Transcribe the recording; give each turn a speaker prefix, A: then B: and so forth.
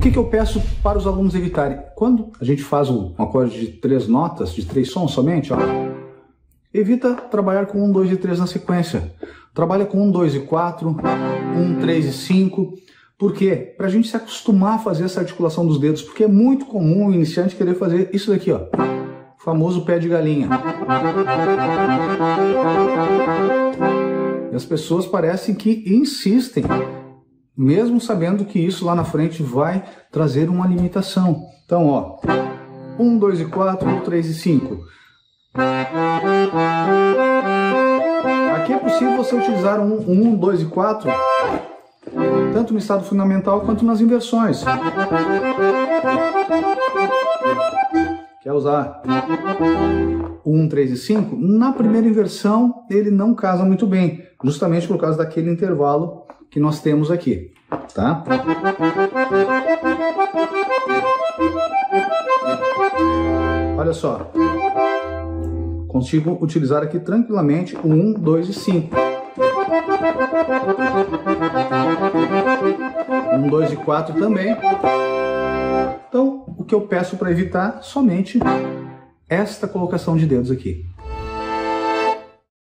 A: que eu peço para os alunos evitarem? Quando a gente faz um acorde de 3 notas, de 3 sons somente, ó, evita trabalhar com 1, 2 e 3 na sequência. Trabalha com 1, 2 e 4, 1, 3 e 5. Por quê? Para a gente se acostumar a fazer essa articulação dos dedos, porque é muito comum o iniciante querer fazer isso daqui, ó, o famoso pé de galinha. E as pessoas parecem que insistem, mesmo sabendo que isso lá na frente vai trazer uma limitação. Então, ó, 1, 2 e 4, 1, 3 e 5. Aqui é possível você utilizar 1, 2 e 4, tanto no estado fundamental quanto nas inversões. Quer usar 1, 3 e 5? Na primeira inversão ele não casa muito bem, justamente por causa daquele intervalo que nós temos aqui, tá? Olha só, consigo utilizar aqui tranquilamente o 1, 2 e 5. 1, 2 e 4 também. Então, o que eu peço para evitar somente esta colocação de dedos aqui.